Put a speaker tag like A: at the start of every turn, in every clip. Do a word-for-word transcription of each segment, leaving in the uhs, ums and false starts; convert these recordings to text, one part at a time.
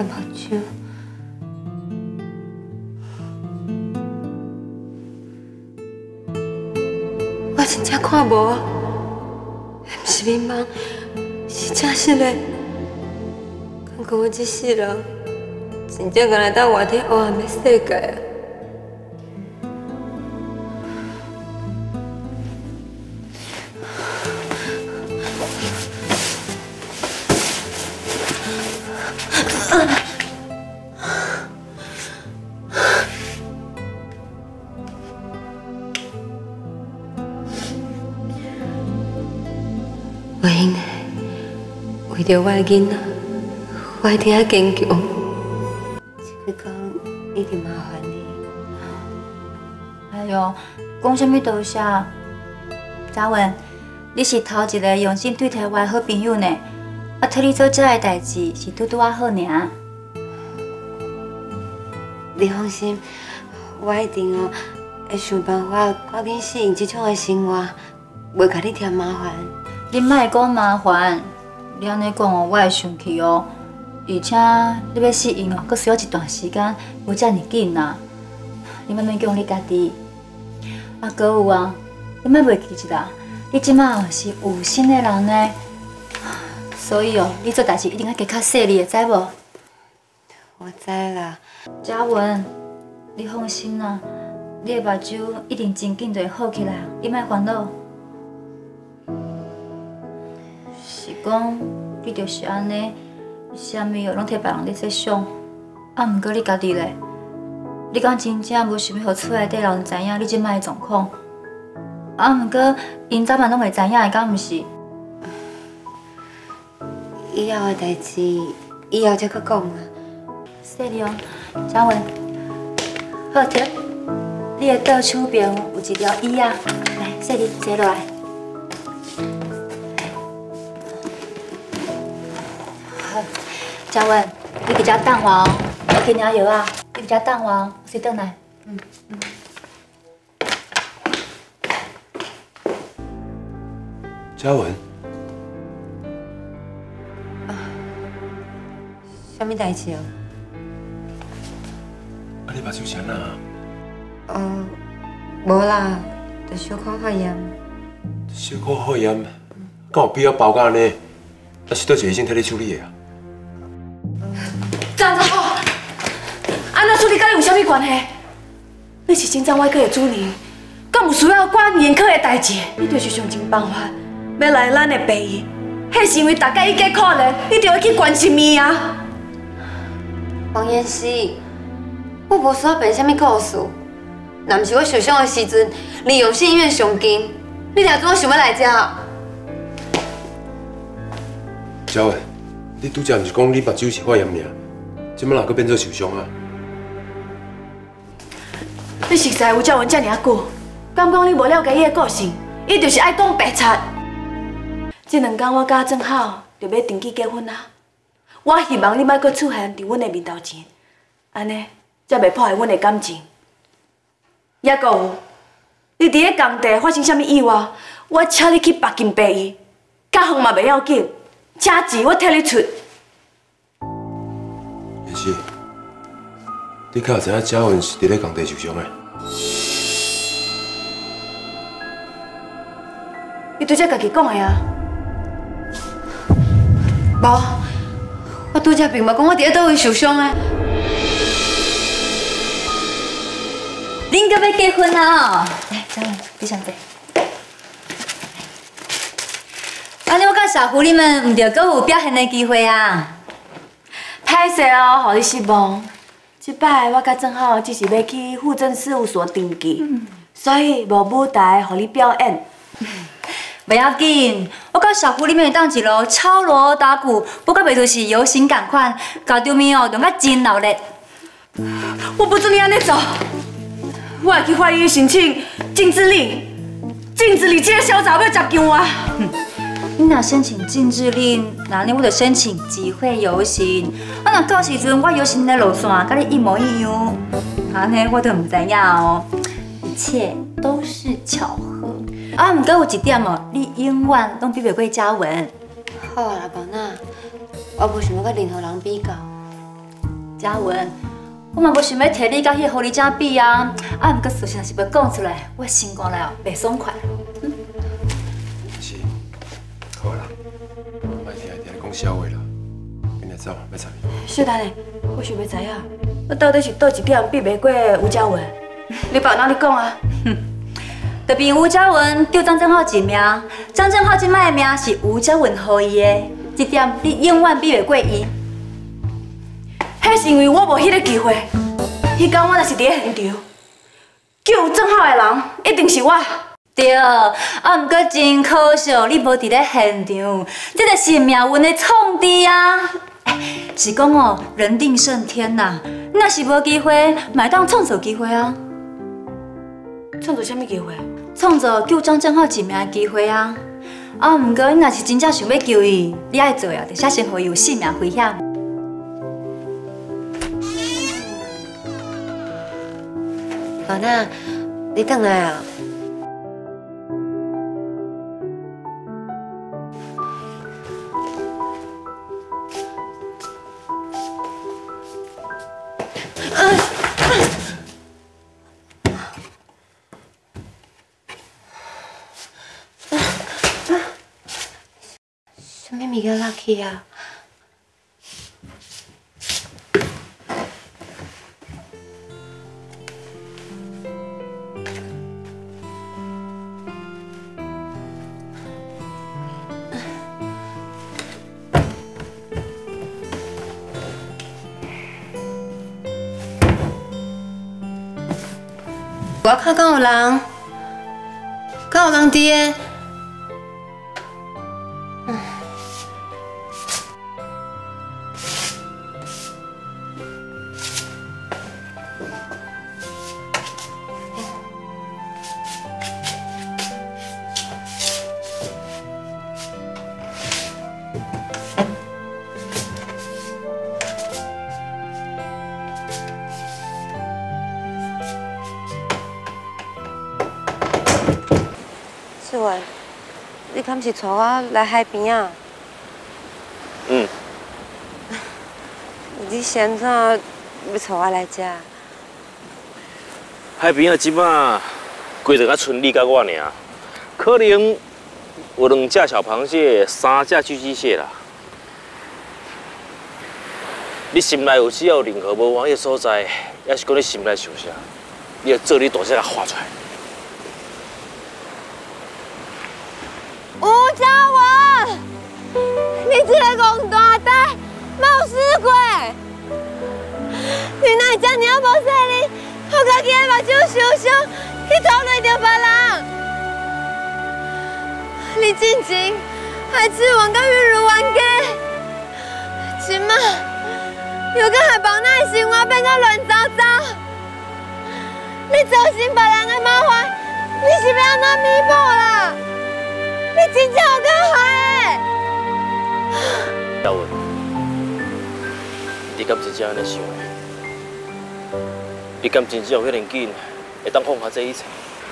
A: 目睭。我真正看无啊，不是迷茫，是真实的。感觉我这世人真正敢来到外地黑暗的世界啊！我应该为着我的囡仔，我一定要坚强。这个讲一定麻烦你。
B: 哎呦，讲什么多谢？嘉文，你是头一个用心对待我的好朋友呢。我替你做这个代志是拄拄啊好尔。
A: 你放心，我一定哦会想办法赶紧适应这种的生活，袂甲你添麻烦。
B: 你莫讲麻烦，你安尼讲哦，我会生气哦。而且你要适应哦，阁需要一段时间，无遮尔紧啊。你慢慢讲你家己。啊，阁有啊，你莫袂记住啦，你即马哦是有心的人呢。所以哦，你做代志一定要加较细腻，会知无？
A: 我知啦。
B: 嘉文，你放心啦，你的目睭一定真紧就会好起来，你莫烦恼。是讲你就是安尼，啥物哦拢替别人咧设想，啊，毋过你家己咧，你敢真正无想要互厝内底人知影你即摆的状况？啊，毋过因早晚拢会知影的，敢毋是？
A: 以后的代志，以后再搁讲啊。
B: 细丽哦，嘉文，好摕，你的倒手边有一条椅仔，来，细丽坐落来。好，嘉文，你比较等我哦，我给你药啊，你比较等我哦，我先转来。嗯嗯。
C: 嘉文。
A: 什么代志哦？
C: 啊，你目睭啥啊？
A: 哦，无啦，就小可发炎。
C: 小可发炎，敢有必要包到安尼？啊，是倒一个医生替你处理的啊？
D: 张张好，安那处理甲你有啥物关系？你是真正外科的主任，敢有需要管眼科的代志？你就是想尽办法要来咱的病院，迄是因为大家一家可怜，你就要去关心伊啊！
A: 王妍希，我无需要编什么故事。若毋是我受伤的时阵，利用信医院上紧，你俩怎么想要来遮？
C: 嘉文，你拄则毋是讲你目睭是发炎尔，即摆哪阁变做受伤啊？
D: 你熟悉吴兆文遮尔久，敢讲你无了解伊的个性？伊就是爱讲白贼。这两天我甲正好就要登记结婚啊！ 我希望你莫阁出现伫阮的面头前，安尼才袂破坏阮的感情。也阁有，你伫咧工地发生啥物意外，我请你去北京病院，甲风嘛袂要紧，车钱我替你出。
C: 妍希，你敢有知影嘉文是伫咧工地受伤的？
D: 你拄则家己讲的啊？
A: 无。 我拄则并无讲我伫咧倒位受伤的。
B: 恁阁要结婚啊？来，嘉文，你上坐。安尼我甲小狐狸们毋着阁有表现的机会啊！
D: 歹势哦，互你失望。即摆我甲正好只是要去户政事务所登记，嗯、所以无舞台互你表演。
B: 不要紧，我甲小狐狸们当一路敲锣打鼓，不过袂就是游行共款，搞场面哦，弄甲真闹热。
D: 我不准你安尼做，我会去法院申请禁止令，禁止你这个小杂要接近我。
B: 你若申请禁止令，那呢我就申请集会游行。啊，若到时阵我游行的路线甲你一模一样，安尼我都唔知影哦，一切都是巧合。 啊，毋过有一点哦，你永远拢比袂过嘉文。
A: 好啊啦，宝娜，我无想要甲任何人比较，
B: 嘉文，我嘛无想要摕你甲迄个狐狸精比啊，啊，毋过事实若是要讲出来，我心肝来哦，袂爽快。嗯，
C: 是，好啦，莫听听讲笑话啦，赶紧走，要插你。
D: 小等下，我想要知影，我到底是倒一点比袂过吴嘉文？你别哪里讲啊？
B: 就凭吴嘉文救张正浩一命，张正浩即摆的命是吴嘉文予伊的，这点你永远比袂过伊。
D: 迄是因为我无迄个机会，迄天我若是伫咧现场，救正浩的人一定是我。
B: 对，啊，毋过真可惜，你无伫咧现场，这就是命运的创治啊！是讲哦，人定胜天呐，你若是无机会，嘛会当创造机会啊！
D: 创造什么机会？
B: 创造救张正浩一命的机会啊！啊，毋过你若是真正想要救伊，你爱做呀，就写先互伊有性命危险。
A: 老衲，你回来啊？什么物件落去啊？我看敢有人，敢有人伫个。志文，你敢是带我来海边啊？
E: 嗯。
A: 你现怎要带我来这？
E: 海边啊，即摆规就甲剩你甲我尔，可能有两只小螃蟹，三只巨蟹蟹啦。你心内有只要有任何无满意的所在，还是讲你心内想啥，你要做你大声甲画出来。
A: 吴嘉文，你这个戆大呆、冒失鬼！你哪会这么无势力，互家己的目睭受伤，去拖累着别人？你进前还指望甲玉如冤家，即马又搁害帮咱的生活变到乱糟糟。你造成别人的麻烦，你是要安怎弥补啦？ 你真正有够害的！
E: 嘉文，你敢真正安尼想的？你敢真正有迄尼紧会当放下这一切？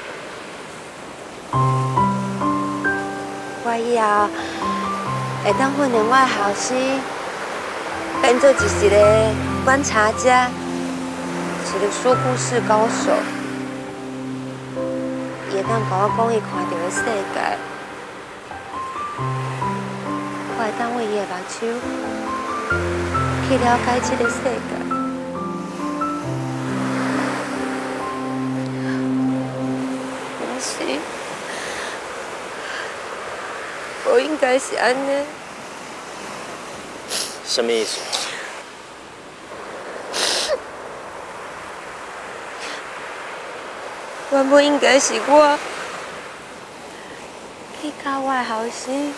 A: 我以后会当训练我的后生，变做一个观察家，一个说故事高手，会当甲我讲伊看到的世界。 我会当为伊的目睭去了解这个世界。但是，不应该是安尼。
E: 什么意思？
A: 原本应该是我去教我的后生。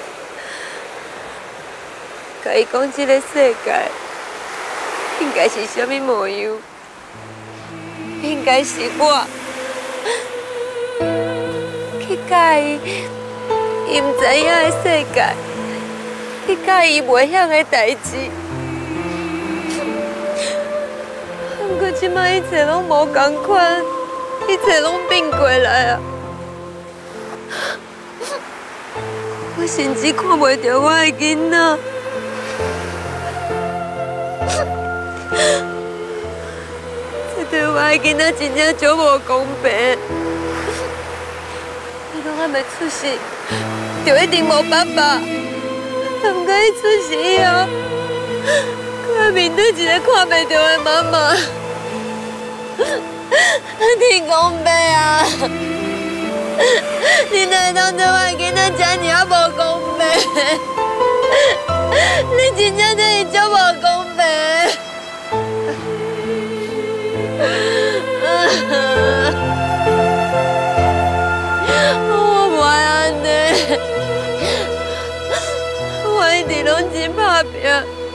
A: 甲伊讲，这个世界应该是什么模样？应该是我去教伊伊唔知影的世界，去教伊袂晓的代志。不过即摆一切拢无同款，一切拢变过来啊！我甚至看袂到我的囡仔。 这对我的囡仔真正足无公平。伊拢还没出世，就一定无爸爸。不过伊出世以后，佮我面对一个看袂到的妈妈。天公伯啊！你哪会当对我的囡仔这样啊无公平？你真正对伊足无公平。我不爱安尼，我一直拢真打拼，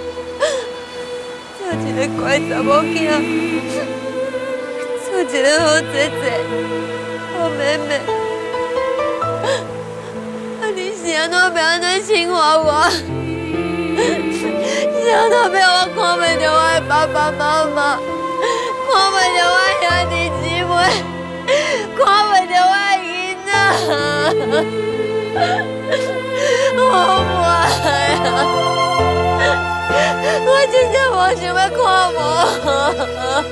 A: 做一个乖查某囝，做一个好姐姐、好妹妹。啊，你是安怎要安尼生活我？是安怎要我看袂到我的爸爸妈妈？看袂到我兄弟姊妹，看袂到我的囡仔，我不爱啊！我真正无想要看无。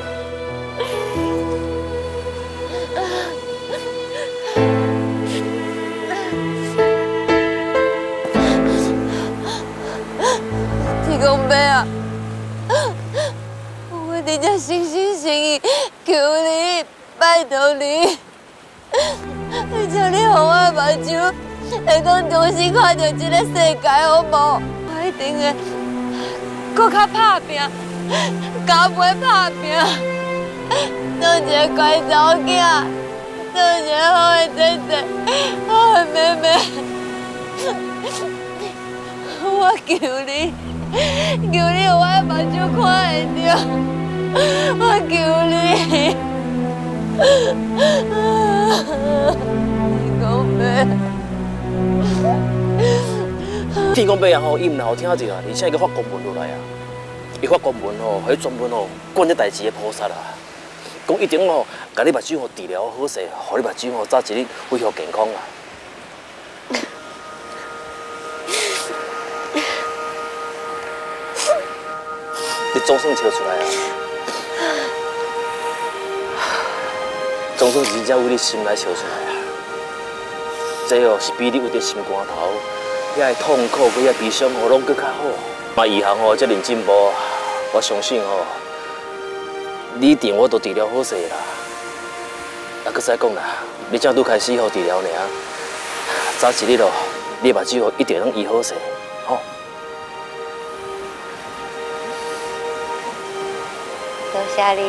A: 天公伯啊！我真正诚心诚意求你，拜托你，求你让我的目睭会当重新看到这个世界，好无？我一定会搁较打拼，加倍打拼，做一个乖查某囝，做一个好的姐姐，好的妹妹。我求你，求你让我的目睭看会到。我求你，天公伯，
E: 天公伯啊吼，伊唔好听着啊，而且伊个发公文落来啊，伊发公文吼，迄专门吼管这代志的菩萨啊，讲一定吼，甲你目睭吼治疗好势，互你目睭吼早一日恢复健康啊。你总算笑出来啊！总算真正为你心来笑出来啊！这哦是比你为着心肝头，遐个痛苦、佮遐悲伤哦，拢搁较好。嘛，以后哦，遮尔进步，我相信哦，你一定我都治疗好势啦。啊，搁再讲啦，你正拄开始好治疗尔，早一日哦，你目睭哦一定能医好势，吼。
A: 多谢你，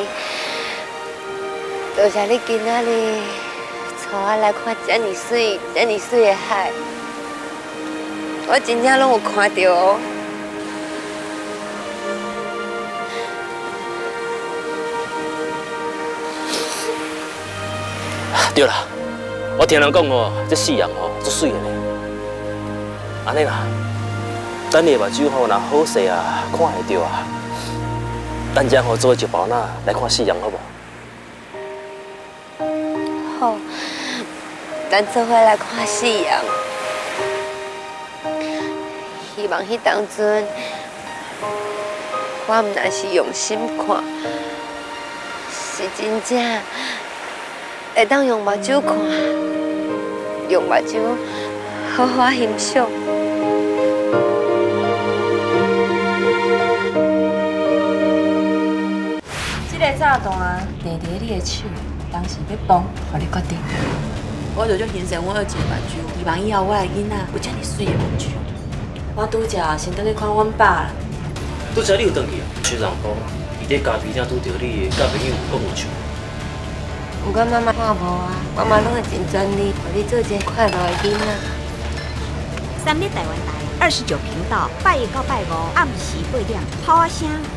A: 多谢你今仔日带我来看这么水、这么水的海，我真正拢有看到哦。
E: 对啦，我听人讲哦，这夕阳哦，足水的呢。安尼啦，等你的目睭吼，若好势啊，看会到啊。咱将吼做一包仔来看夕阳，好无？
A: 好，咱做伙来看夕阳。希望迄当阵，我毋但是用心看，是真正会当用目睭看，用目睭好好欣赏。
B: 这个炸弹摕伫你的手，当时要帮，互你决定。
D: 我就足欣赏我有一个目睭，希望以后我的囡仔有这么水的目睭。我拄则先倒去看阮爸啦。
E: 拄则你有转去啊？虽然讲伊在咖啡厅拄着你的甲朋友讲有趣。
A: 不过妈妈看无啊，妈妈拢会真全力，互你做一个快乐的囡仔。
F: 三立台湾台二十九频道，拜一到拜五暗时八点，炮仔声。